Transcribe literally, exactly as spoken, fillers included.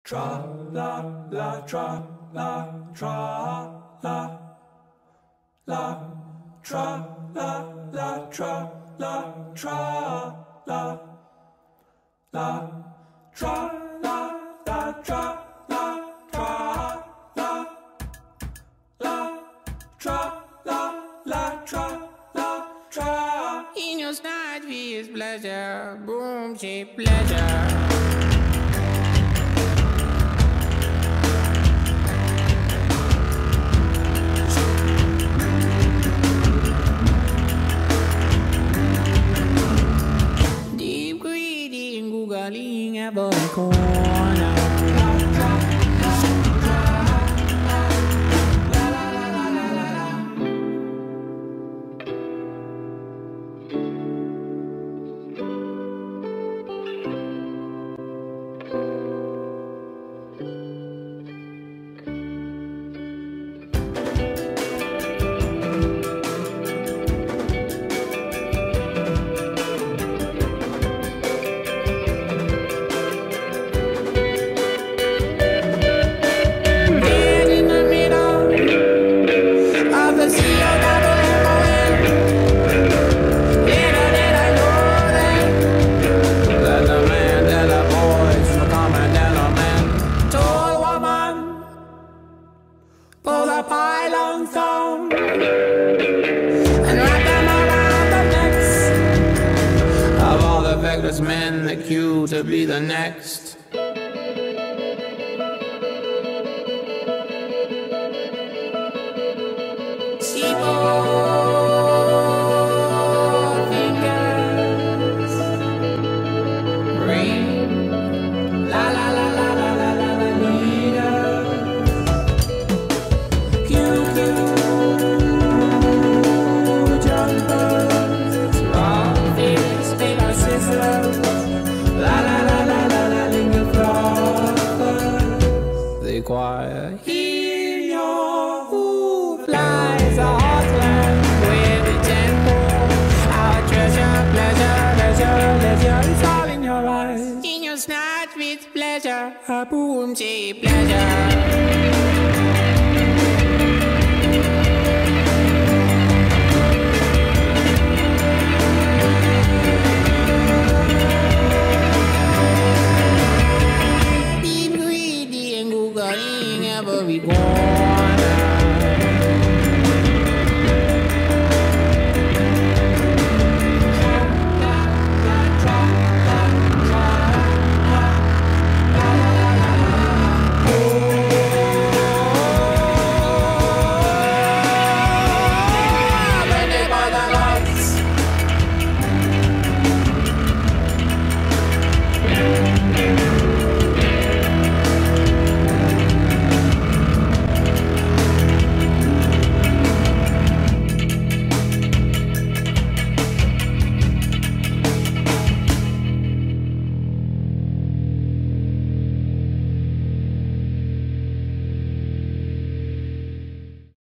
Tra la la tra la tra la la tra la la tra la tra la la tra la la tra la tra la la tra la la tra la tra. In your night is pleasure, boom, she pleasure. Googling every corner. Pull a pylon song and wrap them around the necks of all the feckless men that queue to be the next. Seaboard fingers ring, la la la la la la la la leader. Choir. In your hoof lies a heartland with the tempo. Our treasure, pleasure, leisure, leisure, it's all in your eyes. In your snatch with pleasure, a boom, she pleasure. Every corner.